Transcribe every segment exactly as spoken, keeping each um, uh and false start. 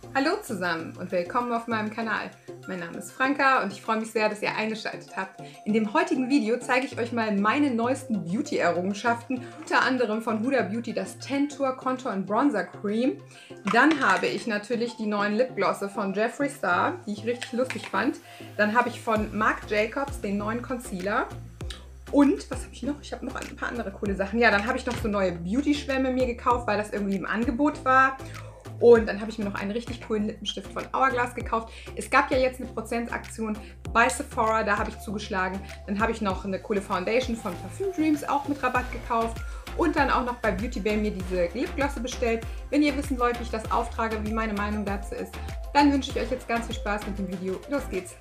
Hallo zusammen und willkommen auf meinem Kanal. Mein Name ist Franka und ich freue mich sehr, dass ihr eingeschaltet habt. In dem heutigen Video zeige ich euch mal meine neuesten Beauty-Errungenschaften, unter anderem von Huda Beauty das Tantour Contour and Bronzer Cream. Dann habe ich natürlich die neuen Lipglosse von Jeffree Star, die ich richtig lustig fand. Dann habe ich von Marc Jacobs den neuen Concealer. Und, was habe ich noch? Ich habe noch ein paar andere coole Sachen. Ja, dann habe ich noch so neue Beauty-Schwämme mir gekauft, weil das irgendwie im Angebot war. Und dann habe ich mir noch einen richtig coolen Lippenstift von Hourglass gekauft. Es gab ja jetzt eine Prozentaktion bei Sephora, da habe ich zugeschlagen. Dann habe ich noch eine coole Foundation von Parfum Dreams auch mit Rabatt gekauft. Und dann auch noch bei Beauty Bay mir diese Lipglosse bestellt. Wenn ihr wissen wollt, wie ich das auftrage, wie meine Meinung dazu ist, dann wünsche ich euch jetzt ganz viel Spaß mit dem Video. Los geht's!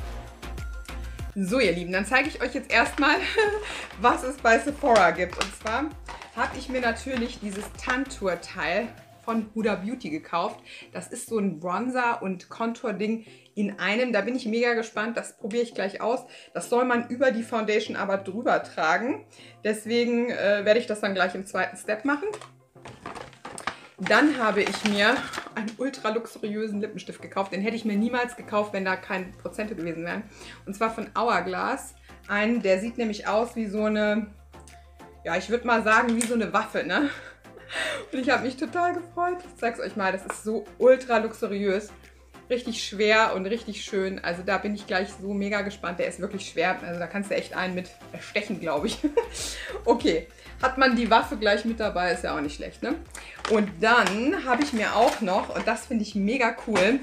So ihr Lieben, dann zeige ich euch jetzt erstmal, was es bei Sephora gibt. Und zwar habe ich mir natürlich dieses Tantour-Teil von Huda Beauty gekauft. Das ist so ein Bronzer- und Contour-Ding in einem. Da bin ich mega gespannt. Das probiere ich gleich aus. Das soll man über die Foundation aber drüber tragen. Deswegen äh, werde ich das dann gleich im zweiten Step machen. Dann habe ich mir einen ultra luxuriösen Lippenstift gekauft. Den hätte ich mir niemals gekauft, wenn da keine Prozente gewesen wären. Und zwar von Hourglass. Einen, der sieht nämlich aus wie so eine, ja, ich würde mal sagen, wie so eine Waffe, ne? Und ich habe mich total gefreut. Ich zeige es euch mal, das ist so ultra luxuriös. Richtig schwer und richtig schön. Also da bin ich gleich so mega gespannt. Der ist wirklich schwer. Also da kannst du echt einen mit erstechen, glaube ich. Okay, hat man die Waffe gleich mit dabei, ist ja auch nicht schlecht, ne? Und dann habe ich mir auch noch, und das finde ich mega cool,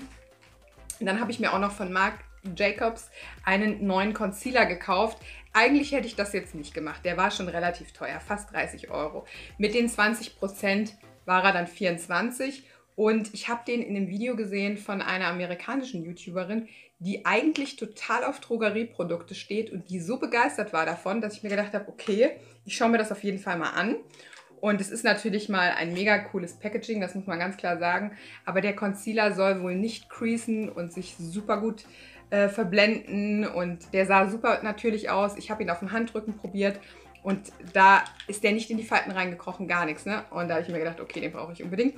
dann habe ich mir auch noch von Marc Jacobs einen neuen Concealer gekauft. Eigentlich hätte ich das jetzt nicht gemacht. Der war schon relativ teuer, fast dreißig Euro. Mit den zwanzig Prozent war er dann vierundzwanzig. Und ich habe den in einem Video gesehen von einer amerikanischen YouTuberin, die eigentlich total auf Drogerieprodukte steht und die so begeistert war davon, dass ich mir gedacht habe, okay, ich schaue mir das auf jeden Fall mal an. Und es ist natürlich mal ein mega cooles Packaging, das muss man ganz klar sagen. Aber der Concealer soll wohl nicht creasen und sich super gut äh, verblenden. Und der sah super natürlich aus. Ich habe ihn auf dem Handrücken probiert. Und da ist der nicht in die Falten reingekrochen, gar nichts, ne? Und da habe ich mir gedacht, okay, den brauche ich unbedingt.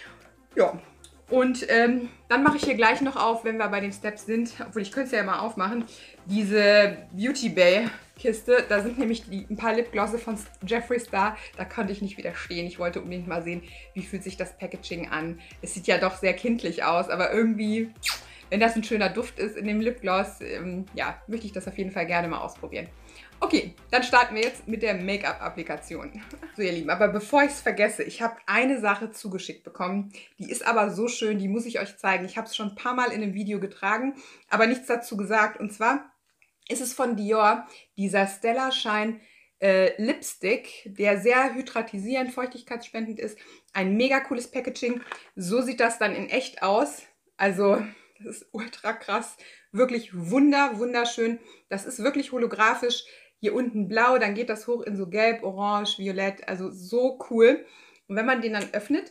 Ja, und ähm, dann mache ich hier gleich noch auf, wenn wir bei den Steps sind, obwohl ich könnte es ja mal aufmachen, diese Beauty Bay Kiste. Da sind nämlich die, ein paar Lipglosse von Jeffree Star. Da konnte ich nicht widerstehen. Ich wollte unbedingt mal sehen, wie fühlt sich das Packaging an. Es sieht ja doch sehr kindlich aus, aber irgendwie, wenn das ein schöner Duft ist in dem Lipgloss, ähm, ja, möchte ich das auf jeden Fall gerne mal ausprobieren. Okay, dann starten wir jetzt mit der Make-up-Applikation. So ihr Lieben, aber bevor ich es vergesse, ich habe eine Sache zugeschickt bekommen. Die ist aber so schön, die muss ich euch zeigen. Ich habe es schon ein paar Mal in einem Video getragen, aber nichts dazu gesagt. Und zwar ist es von Dior, dieser Stella Shine äh, Lipstick, der sehr hydratisierend, feuchtigkeitsspendend ist. Ein mega cooles Packaging. So sieht das dann in echt aus. Also das ist ultra krass. Wirklich wunder, wunderschön. Das ist wirklich holographisch. Hier unten blau, dann geht das hoch in so gelb, orange, violett. Also so cool. Und wenn man den dann öffnet,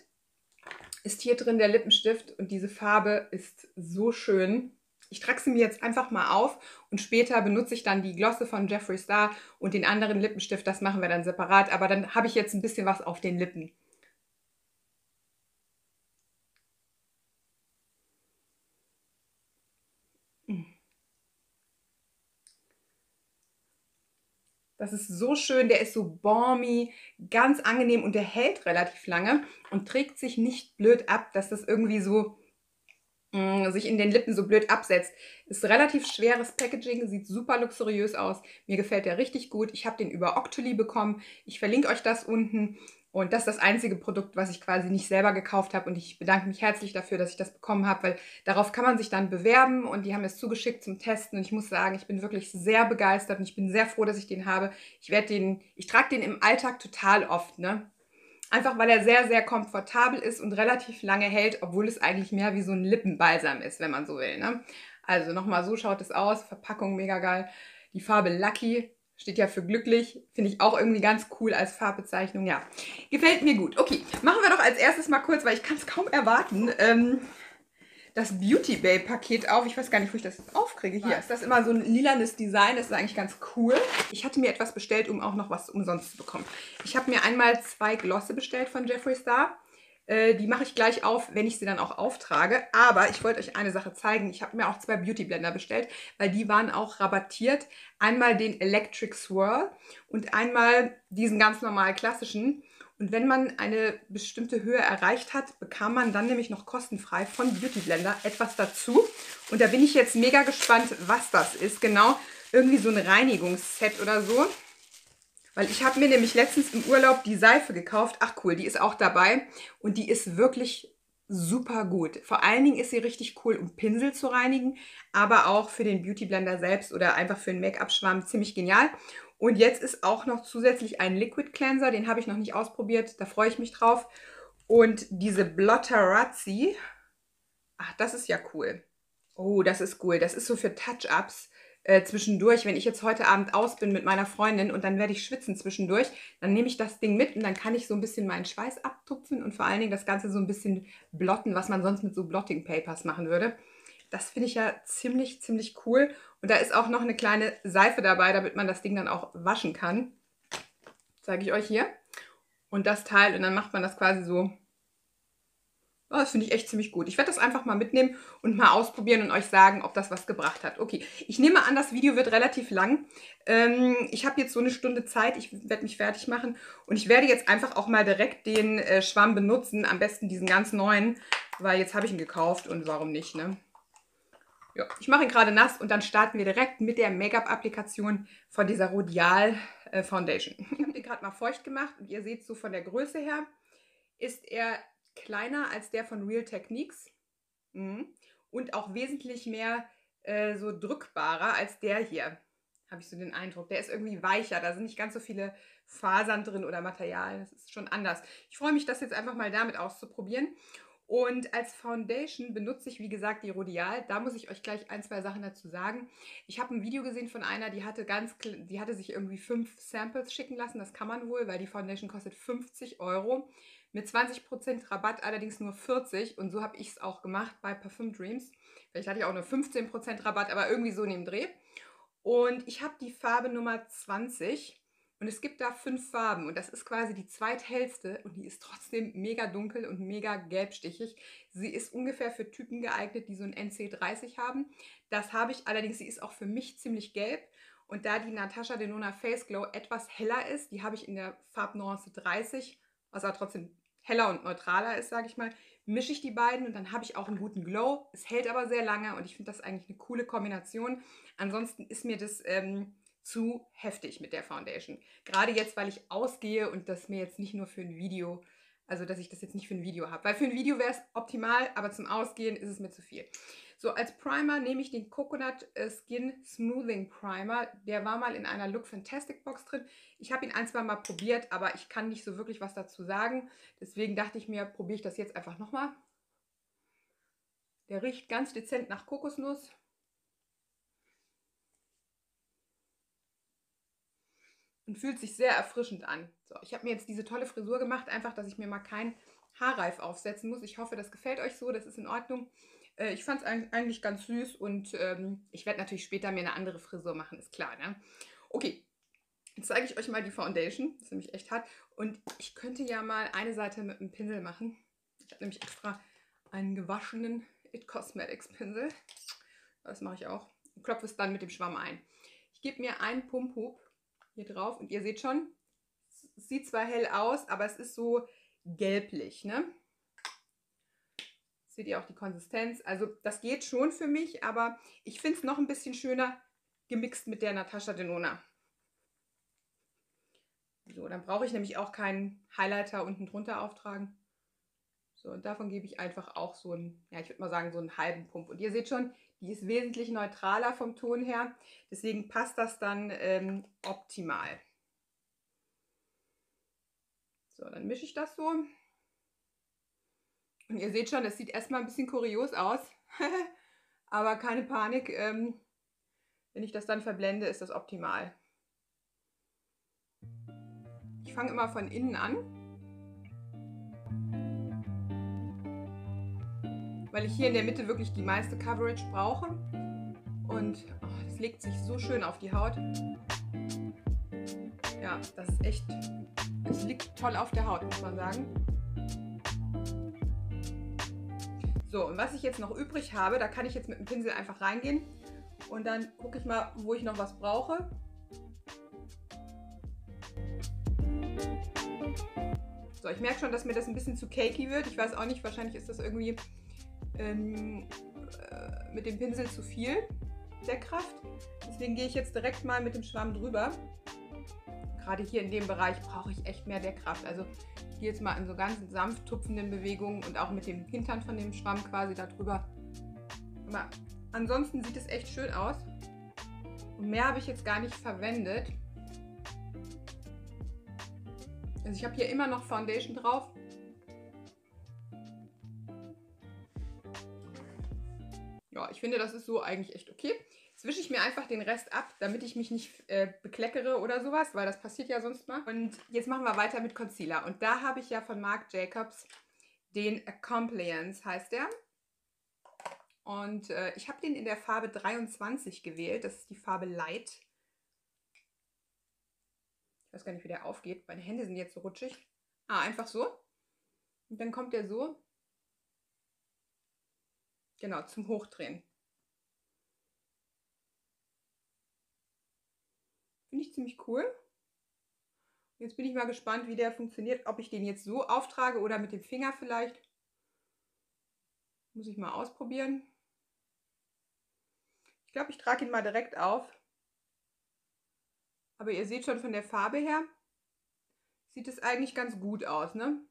ist hier drin der Lippenstift. Und diese Farbe ist so schön. Ich trage sie mir jetzt einfach mal auf und später benutze ich dann die Glosse von Jeffree Star und den anderen Lippenstift. Das machen wir dann separat. Aber dann habe ich jetzt ein bisschen was auf den Lippen. Das ist so schön, der ist so balmy, ganz angenehm und der hält relativ lange und trägt sich nicht blöd ab, dass das irgendwie so mh, sich in den Lippen so blöd absetzt. Ist relativ schweres Packaging, sieht super luxuriös aus. Mir gefällt der richtig gut. Ich habe den über Octoly bekommen. Ich verlinke euch das unten. Und das ist das einzige Produkt, was ich quasi nicht selber gekauft habe. Und ich bedanke mich herzlich dafür, dass ich das bekommen habe, weil darauf kann man sich dann bewerben. Und die haben es zugeschickt zum Testen. Und ich muss sagen, ich bin wirklich sehr begeistert und ich bin sehr froh, dass ich den habe. Ich werde den, ich trage den im Alltag total oft, ne? Einfach weil er sehr, sehr komfortabel ist und relativ lange hält, obwohl es eigentlich mehr wie so ein Lippenbalsam ist, wenn man so will, ne? Also nochmal, so schaut es aus. Verpackung mega geil. Die Farbe Lucky. Steht ja für glücklich. Finde ich auch irgendwie ganz cool als Farbbezeichnung. Ja, gefällt mir gut. Okay, machen wir doch als erstes mal kurz, weil ich kann es kaum erwarten, ähm, das Beauty Bay Paket auf. Ich weiß gar nicht, wo ich das jetzt aufkriege. Hier ist das immer so ein lilanes Design. Das ist eigentlich ganz cool. Ich hatte mir etwas bestellt, um auch noch was umsonst zu bekommen. Ich habe mir einmal zwei Glosse bestellt von Jeffree Star. Äh, die mache ich gleich auf, wenn ich sie dann auch auftrage. Aber ich wollte euch eine Sache zeigen. Ich habe mir auch zwei Beauty Blender bestellt, weil die waren auch rabattiert. Einmal den Electric Swirl und einmal diesen ganz normal klassischen. Und wenn man eine bestimmte Höhe erreicht hat, bekam man dann nämlich noch kostenfrei von Beauty Blender etwas dazu. Und da bin ich jetzt mega gespannt, was das ist. Genau, irgendwie so ein Reinigungsset oder so. Weil ich habe mir nämlich letztens im Urlaub die Seife gekauft. Ach cool, die ist auch dabei. Und die ist wirklich super gut. Vor allen Dingen ist sie richtig cool, um Pinsel zu reinigen. Aber auch für den Beauty Blender selbst oder einfach für einen Make-up-Schwamm ziemlich genial. Und jetzt ist auch noch zusätzlich ein Liquid Cleanser. Den habe ich noch nicht ausprobiert. Da freue ich mich drauf. Und diese Blotterazzi. Ach, das ist ja cool. Oh, das ist cool. Das ist so für Touch-Ups. Äh, zwischendurch, wenn ich jetzt heute Abend aus bin mit meiner Freundin und dann werde ich schwitzen zwischendurch, dann nehme ich das Ding mit und dann kann ich so ein bisschen meinen Schweiß abtupfen und vor allen Dingen das Ganze so ein bisschen blotten, was man sonst mit so Blotting Papers machen würde. Das finde ich ja ziemlich, ziemlich cool. Und da ist auch noch eine kleine Seife dabei, damit man das Ding dann auch waschen kann. Zeige ich euch hier. Und das Teil, und dann macht man das quasi so. Oh, das finde ich echt ziemlich gut. Ich werde das einfach mal mitnehmen und mal ausprobieren und euch sagen, ob das was gebracht hat. Okay, ich nehme an, das Video wird relativ lang. Ähm, ich habe jetzt so eine Stunde Zeit. Ich werde mich fertig machen. Und ich werde jetzt einfach auch mal direkt den äh, Schwamm benutzen. Am besten diesen ganz neuen, weil jetzt habe ich ihn gekauft und warum nicht, ne? Ja, ich mache ihn gerade nass und dann starten wir direkt mit der Make-up-Applikation von dieser Rodial äh, Foundation. Ich habe den gerade mal feucht gemacht und ihr seht so von der Größe her ist er kleiner als der von Real Techniques mhm. und auch wesentlich mehr äh, so drückbarer als der hier, habe ich so den Eindruck. Der ist irgendwie weicher, da sind nicht ganz so viele Fasern drin oder Material, das ist schon anders. Ich freue mich, das jetzt einfach mal damit auszuprobieren. Und als Foundation benutze ich, wie gesagt, die Rodial. Da muss ich euch gleich ein, zwei Sachen dazu sagen. Ich habe ein Video gesehen von einer, die hatte, ganz, die hatte sich irgendwie fünf Samples schicken lassen. Das kann man wohl, weil die Foundation kostet fünfzig Euro. Mit zwanzig Prozent Rabatt allerdings nur vierzig. Und so habe ich es auch gemacht bei Parfum Dreams. Vielleicht hatte ich auch nur fünfzehn Prozent Rabatt, aber irgendwie so in dem Dreh. Und ich habe die Farbe Nummer zwanzig. Und es gibt da fünf Farben und das ist quasi die zweithellste und die ist trotzdem mega dunkel und mega gelbstichig. Sie ist ungefähr für Typen geeignet, die so ein N C dreißig haben. Das habe ich allerdings, sie ist auch für mich ziemlich gelb. Und da die Natasha Denona Face Glow etwas heller ist, die habe ich in der Farbnuance dreißig, was aber trotzdem heller und neutraler ist, sage ich mal, mische ich die beiden und dann habe ich auch einen guten Glow. Es hält aber sehr lange und ich finde das eigentlich eine coole Kombination. Ansonsten ist mir das Ähm, zu heftig mit der Foundation. Gerade jetzt, weil ich ausgehe und das mir jetzt nicht nur für ein Video, also dass ich das jetzt nicht für ein Video habe. Weil für ein Video wäre es optimal, aber zum Ausgehen ist es mir zu viel. So, als Primer nehme ich den Coconut Skin Smoothing Primer. Der war mal in einer Look Fantastic Box drin. Ich habe ihn ein, zwei Mal probiert, aber ich kann nicht so wirklich was dazu sagen. Deswegen dachte ich mir, probiere ich das jetzt einfach nochmal. Der riecht ganz dezent nach Kokosnuss. Und fühlt sich sehr erfrischend an. So, ich habe mir jetzt diese tolle Frisur gemacht, einfach, dass ich mir mal keinen Haarreif aufsetzen muss. Ich hoffe, das gefällt euch so, das ist in Ordnung. Äh, ich fand es eigentlich ganz süß und ähm, ich werde natürlich später mir eine andere Frisur machen, ist klar, ne? Okay, jetzt zeige ich euch mal die Foundation, das ist nämlich echt hart. Und ich könnte ja mal eine Seite mit einem Pinsel machen. Ich habe nämlich extra einen gewaschenen It Cosmetics Pinsel. Das mache ich auch. Und klopfe es dann mit dem Schwamm ein. Ich gebe mir einen Pumphub hier drauf und ihr seht schon, es sieht zwar hell aus, aber es ist so gelblich, ne? Seht ihr auch die Konsistenz? Also das geht schon für mich, aber ich finde es noch ein bisschen schöner gemixt mit der Natasha Denona. So, dann brauche ich nämlich auch keinen Highlighter unten drunter auftragen. So, und davon gebe ich einfach auch so einen, ja, ich würde mal sagen, so einen halben Pump. Und ihr seht schon, die ist wesentlich neutraler vom Ton her. Deswegen passt das dann ähm, optimal. So, dann mische ich das so. Und ihr seht schon, es sieht erstmal ein bisschen kurios aus. Aber keine Panik, ähm, wenn ich das dann verblende, ist das optimal. Ich fange immer von innen an, weil ich hier in der Mitte wirklich die meiste Coverage brauche. Und oh, das legt sich so schön auf die Haut. Ja, das ist echt, es liegt toll auf der Haut, muss man sagen. So, und was ich jetzt noch übrig habe, da kann ich jetzt mit dem Pinsel einfach reingehen. Und dann gucke ich mal, wo ich noch was brauche. So, ich merke schon, dass mir das ein bisschen zu cakey wird. Ich weiß auch nicht, wahrscheinlich ist das irgendwie ähm, äh, mit dem Pinsel zu viel der Kraft. Deswegen gehe ich jetzt direkt mal mit dem Schwamm drüber. Gerade hier in dem Bereich brauche ich echt mehr der Kraft. Also ich gehe jetzt mal in so ganz sanft tupfenden Bewegungen und auch mit dem Hintern von dem Schwamm quasi da drüber. Aber ansonsten sieht es echt schön aus. Und mehr habe ich jetzt gar nicht verwendet. Also ich habe hier immer noch Foundation drauf. Ja, ich finde, das ist so eigentlich echt okay. Jetzt wische ich mir einfach den Rest ab, damit ich mich nicht äh, bekleckere oder sowas, weil das passiert ja sonst mal. Und jetzt machen wir weiter mit Concealer. Und da habe ich ja von Marc Jacobs den Accompliance, heißt der. Und äh, ich habe den in der Farbe dreiundzwanzig gewählt. Das ist die Farbe Light. Ich weiß gar nicht, wie der aufgeht. Meine Hände sind jetzt so rutschig. Ah, einfach so. Und dann kommt der so. Genau, zum Hochdrehen. Finde ich ziemlich cool. Jetzt bin ich mal gespannt, wie der funktioniert. Ob ich den jetzt so auftrage oder mit dem Finger vielleicht. Muss ich mal ausprobieren. Ich glaube, ich trage ihn mal direkt auf. Aber ihr seht schon von der Farbe her, sieht es eigentlich ganz gut aus, ne?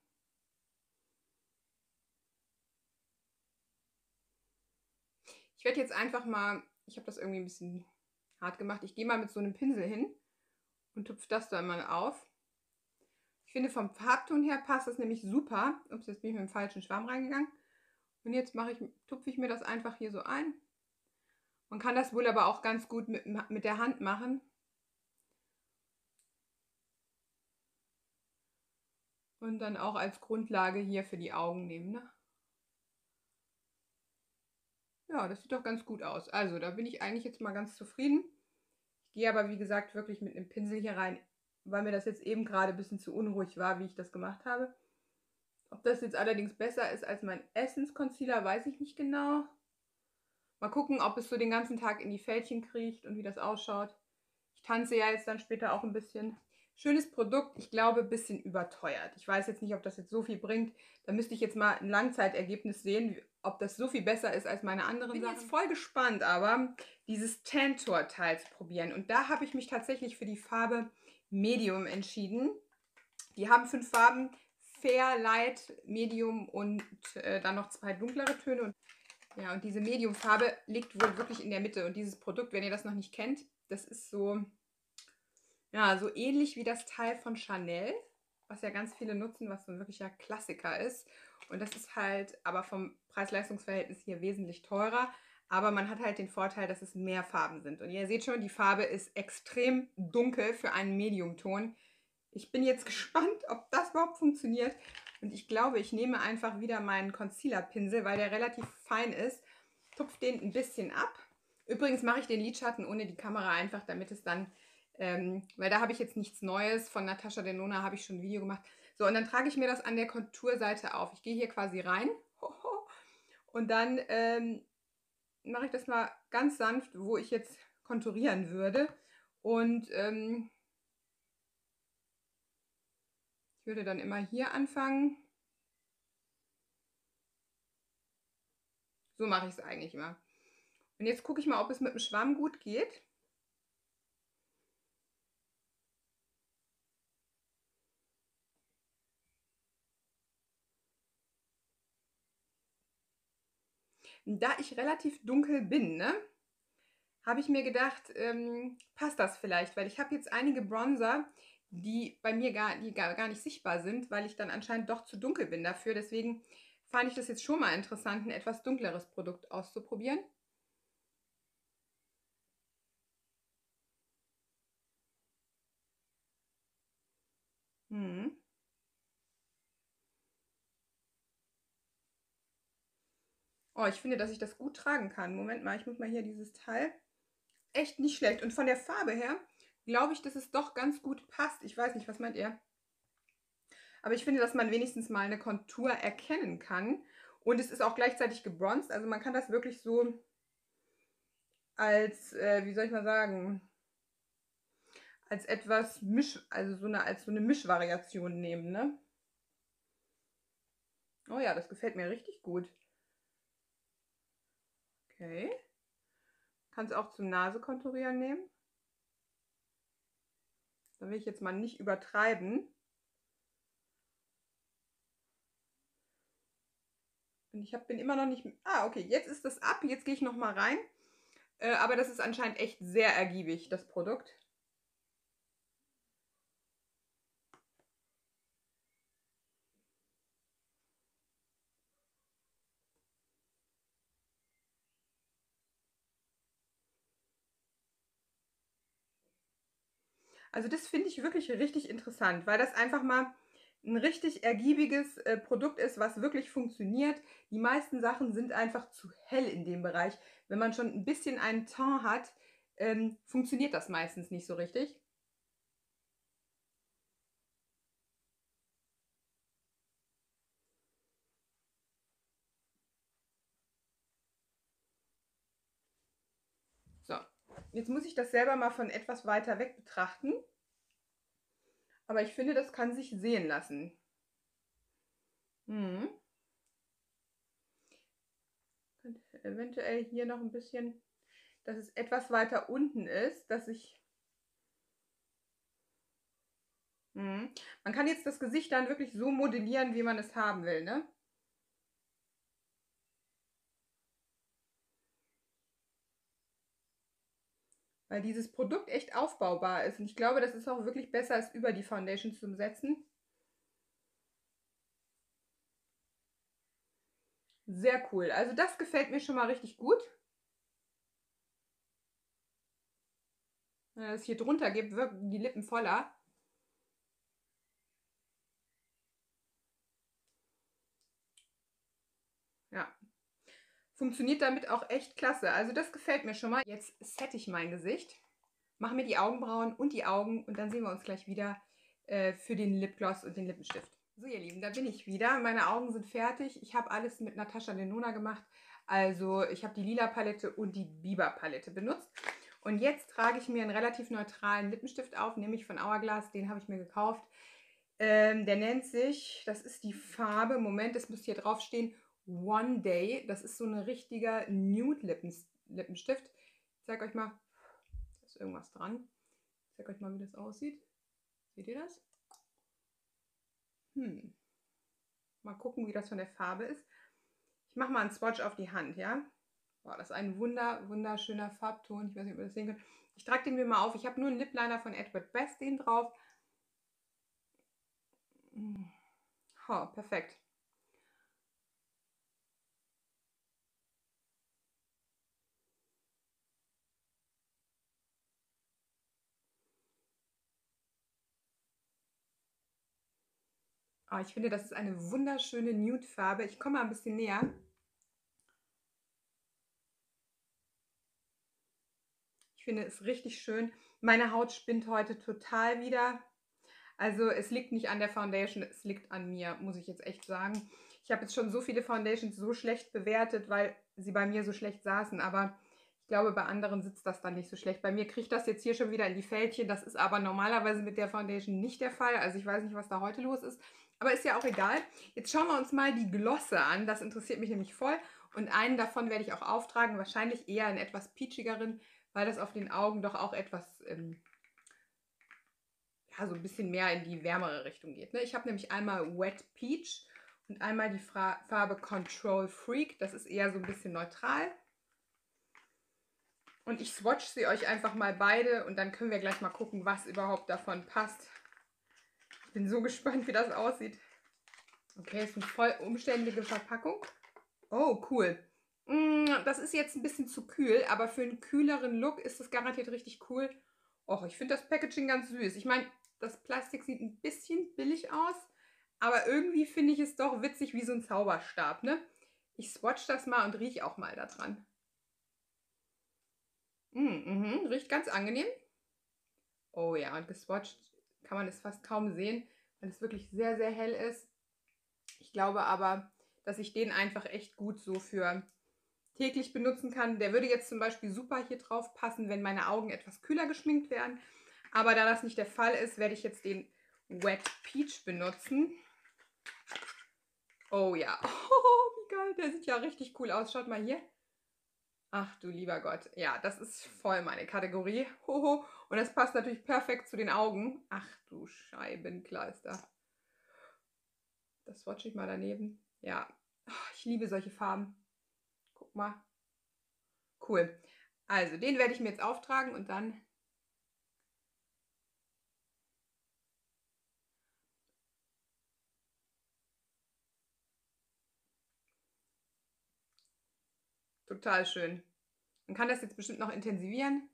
Ich werde jetzt einfach mal, ich habe das irgendwie ein bisschen hart gemacht, ich gehe mal mit so einem Pinsel hin und tupfe das dann mal auf. Ich finde, vom Farbton her passt das nämlich super. Ups, jetzt bin ich mit dem falschen Schwamm reingegangen. Und jetzt mache ich, tupfe ich mir das einfach hier so ein. Man kann das wohl aber auch ganz gut mit, mit der Hand machen. Und dann auch als Grundlage hier für die Augen nehmen, ne? Ja, das sieht doch ganz gut aus. Also, da bin ich eigentlich jetzt mal ganz zufrieden. Ich gehe aber, wie gesagt, wirklich mit einem Pinsel hier rein, weil mir das jetzt eben gerade ein bisschen zu unruhig war, wie ich das gemacht habe. Ob das jetzt allerdings besser ist als mein Essence-Concealer, weiß ich nicht genau. Mal gucken, ob es so den ganzen Tag in die Fältchen kriecht und wie das ausschaut. Ich tanze ja jetzt dann später auch ein bisschen. Schönes Produkt, ich glaube, ein bisschen überteuert. Ich weiß jetzt nicht, ob das jetzt so viel bringt. Da müsste ich jetzt mal ein Langzeitergebnis sehen, ob das so viel besser ist als meine anderen Sachen. Ich bin jetzt voll gespannt, aber dieses Tantor-Teil zu probieren. Und da habe ich mich tatsächlich für die Farbe Medium entschieden. Die haben fünf Farben, Fair, Light, Medium und äh, dann noch zwei dunklere Töne. Und ja, und diese Medium-Farbe liegt wohl wirklich in der Mitte. Und dieses Produkt, wenn ihr das noch nicht kennt, das ist so, ja, so ähnlich wie das Teil von Chanel, was ja ganz viele nutzen, was so ein wirklicher Klassiker ist. Und das ist halt aber vom Preis-Leistungs-Verhältnis hier wesentlich teurer. Aber man hat halt den Vorteil, dass es mehr Farben sind. Und ihr seht schon, die Farbe ist extrem dunkel für einen Medium-Ton. Ich bin jetzt gespannt, ob das überhaupt funktioniert. Und ich glaube, ich nehme einfach wieder meinen Concealer-Pinsel, weil der relativ fein ist. Tupfe den ein bisschen ab. Übrigens mache ich den Lidschatten ohne die Kamera einfach, damit es dann, ähm, weil da habe ich jetzt nichts Neues. Von Natasha Denona habe ich schon ein Video gemacht. So, und dann trage ich mir das an der Konturseite auf. Ich gehe hier quasi rein. Und dann ähm, mache ich das mal ganz sanft, wo ich jetzt konturieren würde. Und ähm, ich würde dann immer hier anfangen. So mache ich es eigentlich immer. Und jetzt gucke ich mal, ob es mit dem Schwamm gut geht. Da ich relativ dunkel bin, ne, habe ich mir gedacht, ähm, passt das vielleicht, weil ich habe jetzt einige Bronzer, die bei mir gar, die gar, gar nicht sichtbar sind, weil ich dann anscheinend doch zu dunkel bin dafür. Deswegen fand ich das jetzt schon mal interessant, ein etwas dunkleres Produkt auszuprobieren. Hm. Oh, ich finde, dass ich das gut tragen kann. Moment mal, ich muss mal hier dieses Teil. Echt nicht schlecht. Und von der Farbe her glaube ich, dass es doch ganz gut passt. Ich weiß nicht, was meint ihr? Aber ich finde, dass man wenigstens mal eine Kontur erkennen kann. Und es ist auch gleichzeitig gebronzt. Also man kann das wirklich so als, äh, wie soll ich mal sagen, als etwas Misch, also so eine, als so eine Mischvariation nehmen, ne? Oh ja, das gefällt mir richtig gut. Okay. Kannst auch zum Nase konturieren nehmen. Da will ich jetzt mal nicht übertreiben. Und ich hab, bin immer noch nicht... Ah, okay, jetzt ist das ab. Jetzt gehe ich noch mal rein. Äh, aber das ist anscheinend echt sehr ergiebig, das Produkt. Also das finde ich wirklich richtig interessant, weil das einfach mal ein richtig ergiebiges äh, Produkt ist, was wirklich funktioniert. Die meisten Sachen sind einfach zu hell in dem Bereich. Wenn man schon ein bisschen einen Ton hat, ähm, funktioniert das meistens nicht so richtig. So, jetzt muss ich das selber mal von etwas weiter weg betrachten. Aber ich finde, das kann sich sehen lassen. Hm. Könnte eventuell hier noch ein bisschen, dass es etwas weiter unten ist, dass ich... Hm. Man kann jetzt das Gesicht dann wirklich so modellieren, wie man es haben will, ne? Weil dieses Produkt echt aufbaubar ist. Und ich glaube, das ist auch wirklich besser, als über die Foundation zu setzen. Sehr cool. Also das gefällt mir schon mal richtig gut. Wenn es hier drunter gibt, wirken die Lippen voller. Ja. Funktioniert damit auch echt klasse. Also das gefällt mir schon mal. Jetzt sette ich mein Gesicht, mache mir die Augenbrauen und die Augen und dann sehen wir uns gleich wieder äh, für den Lipgloss und den Lippenstift. So ihr Lieben, da bin ich wieder. Meine Augen sind fertig. Ich habe alles mit Natascha Denona gemacht. Also ich habe die Lila Palette und die Biber Palette benutzt. Und jetzt trage ich mir einen relativ neutralen Lippenstift auf, nämlich von Hourglass. Den habe ich mir gekauft. Ähm, der nennt sich, das ist die Farbe, Moment, es müsste hier draufstehen, One Day. Das ist so ein richtiger Nude-Lippenstift. Ich zeige euch mal, da ist irgendwas dran. Ich zeige euch mal, wie das aussieht. Seht ihr das? Hm. Mal gucken, wie das von der Farbe ist. Ich mache mal einen Swatch auf die Hand, ja? Boah, das ist ein wunder, wunderschöner Farbton. Ich weiß nicht, ob ihr das sehen könnt. Ich trage den mir mal auf. Ich habe nur einen Lip Liner von Edward Best den drauf. Oh, perfekt. Oh, ich finde, das ist eine wunderschöne Nude-Farbe. Ich komme mal ein bisschen näher. Ich finde es richtig schön. Meine Haut spinnt heute total wieder. Also es liegt nicht an der Foundation, es liegt an mir, muss ich jetzt echt sagen. Ich habe jetzt schon so viele Foundations so schlecht bewertet, weil sie bei mir so schlecht saßen. Aber ich glaube, bei anderen sitzt das dann nicht so schlecht. Bei mir kriegt das jetzt hier schon wieder in die Fältchen. Das ist aber normalerweise mit der Foundation nicht der Fall. Also ich weiß nicht, was da heute los ist. Aber ist ja auch egal. Jetzt schauen wir uns mal die Glosse an. Das interessiert mich nämlich voll. Und einen davon werde ich auch auftragen. Wahrscheinlich eher einen etwas peachigeren, weil das auf den Augen doch auch etwas... Ähm, ja, so ein bisschen mehr in die wärmere Richtung geht. Ne? Ich habe nämlich einmal Wet Peach und einmal die Fra Farbe Control Freak. Das ist eher so ein bisschen neutral. Und ich swatch sie euch einfach mal beide und dann können wir gleich mal gucken, was überhaupt davon passt. Ich bin so gespannt, wie das aussieht. Okay, ist eine voll umständliche Verpackung. Oh, cool. Das ist jetzt ein bisschen zu kühl, aber für einen kühleren Look ist das garantiert richtig cool. Och, ich finde das Packaging ganz süß. Ich meine, das Plastik sieht ein bisschen billig aus, aber irgendwie finde ich es doch witzig wie so ein Zauberstab, ne? Ich swatch das mal und rieche auch mal da dran. Mm, mhm, riecht ganz angenehm. Oh ja, und geswatcht kann man es fast kaum sehen, weil es wirklich sehr, sehr hell ist. Ich glaube aber, dass ich den einfach echt gut so für täglich benutzen kann. Der würde jetzt zum Beispiel super hier drauf passen, wenn meine Augen etwas kühler geschminkt werden. Aber da das nicht der Fall ist, werde ich jetzt den Wet Peach benutzen. Oh ja, oh, wie geil, der sieht ja richtig cool aus. Schaut mal hier. Ach du lieber Gott. Ja, das ist voll meine Kategorie. Hoho. Und das passt natürlich perfekt zu den Augen. Ach du Scheibenkleister. Das swatche ich mal daneben. Ja, ich liebe solche Farben. Guck mal. Cool. Also, den werde ich mir jetzt auftragen und dann... Total schön. Man kann das jetzt bestimmt noch intensivieren.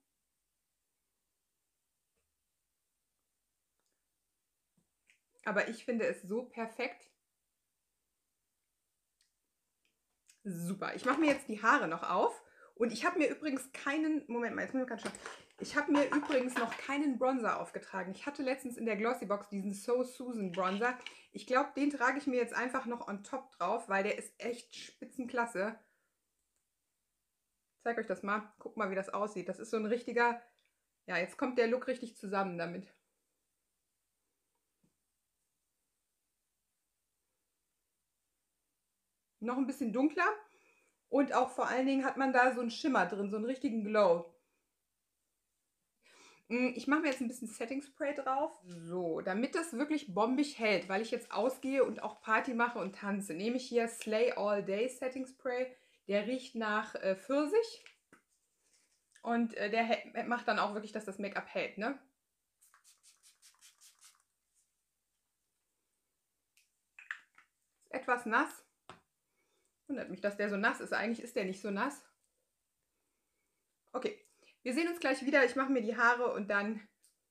Aber ich finde es so perfekt. Super. Ich mache mir jetzt die Haare noch auf. Und ich habe mir übrigens keinen... Moment mal, jetzt muss ich ganz schauen. Ich habe mir übrigens noch keinen Bronzer aufgetragen. Ich hatte letztens in der Glossybox diesen So Susan Bronzer. Ich glaube, den trage ich mir jetzt einfach noch on top drauf, weil der ist echt spitzenklasse. Ich zeige euch das mal. Guckt mal, wie das aussieht. Das ist so ein richtiger... Ja, jetzt kommt der Look richtig zusammen damit. Noch ein bisschen dunkler. Und auch vor allen Dingen hat man da so einen Schimmer drin, so einen richtigen Glow. Ich mache mir jetzt ein bisschen Setting Spray drauf. So, damit das wirklich bombig hält, weil ich jetzt ausgehe und auch Party mache und tanze, nehme ich hier Slay All Day Setting Spray. Der riecht nach äh, Pfirsich. Und äh, der macht dann auch wirklich, dass das Make-up hält, ne? Ist etwas nass. Wundert mich, dass der so nass ist. Eigentlich ist der nicht so nass. Okay, wir sehen uns gleich wieder. Ich mache mir die Haare und dann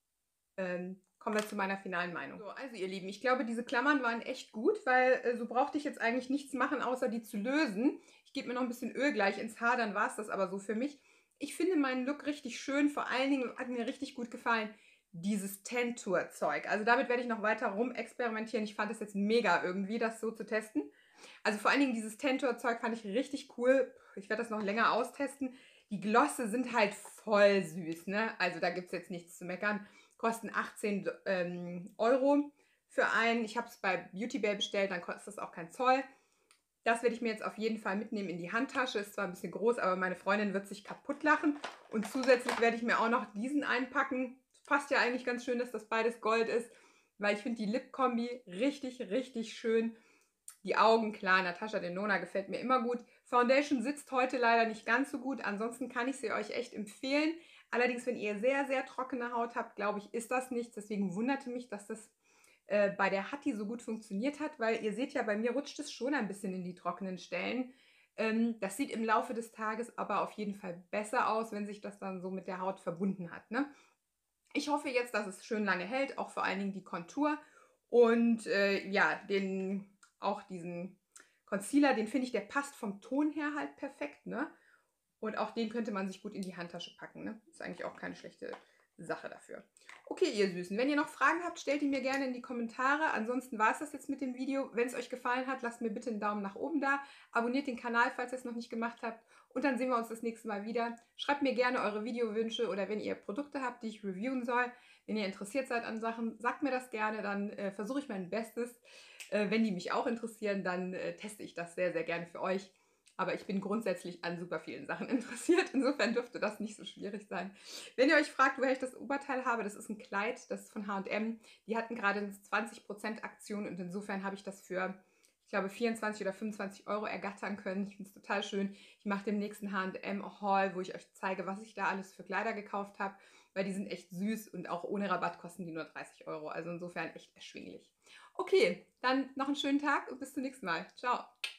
ähm, kommen wir zu meiner finalen Meinung. So, also ihr Lieben, ich glaube, diese Klammern waren echt gut, weil äh, so brauchte ich jetzt eigentlich nichts machen, außer die zu lösen. Ich gebe mir noch ein bisschen Öl gleich ins Haar, dann war es das aber so für mich. Ich finde meinen Look richtig schön. Vor allen Dingen hat mir richtig gut gefallen dieses Tentur-Zeug. Also damit werde ich noch weiter rumexperimentieren. Ich fand es jetzt mega irgendwie, das so zu testen. Also vor allen Dingen dieses Tentur-Zeug fand ich richtig cool. Ich werde das noch länger austesten. Die Glosse sind halt voll süß, ne? Also da gibt es jetzt nichts zu meckern. Kosten achtzehn ähm, Euro für einen. Ich habe es bei Beauty Bay bestellt, dann kostet das auch kein Zoll. Das werde ich mir jetzt auf jeden Fall mitnehmen in die Handtasche. Ist zwar ein bisschen groß, aber meine Freundin wird sich kaputt lachen. Und zusätzlich werde ich mir auch noch diesen einpacken. Passt ja eigentlich ganz schön, dass das beides Gold ist, weil ich finde die Lip-Kombi richtig, richtig schön. Die Augen, klar, Natasha Denona gefällt mir immer gut. Foundation sitzt heute leider nicht ganz so gut. Ansonsten kann ich sie euch echt empfehlen. Allerdings, wenn ihr sehr, sehr trockene Haut habt, glaube ich, ist das nichts. Deswegen wunderte mich, dass das äh, bei der Hatti so gut funktioniert hat, weil ihr seht ja, bei mir rutscht es schon ein bisschen in die trockenen Stellen. Ähm, das sieht im Laufe des Tages aber auf jeden Fall besser aus, wenn sich das dann so mit der Haut verbunden hat, ne? Ich hoffe jetzt, dass es schön lange hält, auch vor allen Dingen die Kontur. Und äh, ja, den, auch diesen Concealer, den finde ich, der passt vom Ton her halt perfekt, ne? Und auch den könnte man sich gut in die Handtasche packen, ne? Ist eigentlich auch keine schlechte Sache dafür. Okay, ihr Süßen, wenn ihr noch Fragen habt, stellt die mir gerne in die Kommentare. Ansonsten war es das jetzt mit dem Video. Wenn es euch gefallen hat, lasst mir bitte einen Daumen nach oben da. Abonniert den Kanal, falls ihr es noch nicht gemacht habt. Und dann sehen wir uns das nächste Mal wieder. Schreibt mir gerne eure Videowünsche oder wenn ihr Produkte habt, die ich reviewen soll. Wenn ihr interessiert seid an Sachen, sagt mir das gerne. Dann äh, versuche ich mein Bestes. Äh, wenn die mich auch interessieren, dann äh, teste ich das sehr, sehr gerne für euch. Aber ich bin grundsätzlich an super vielen Sachen interessiert. Insofern dürfte das nicht so schwierig sein. Wenn ihr euch fragt, woher ich das Oberteil habe, das ist ein Kleid, das ist von H und M. Die hatten gerade eine zwanzig Prozent Aktion und insofern habe ich das für, ich glaube, vierundzwanzig oder fünfundzwanzig Euro ergattern können. Ich finde es total schön. Ich mache dem nächsten H und M Haul, wo ich euch zeige, was ich da alles für Kleider gekauft habe, weil die sind echt süß und auch ohne Rabatt kosten die nur dreißig Euro. Also insofern echt erschwinglich. Okay, dann noch einen schönen Tag und bis zum nächsten Mal. Ciao.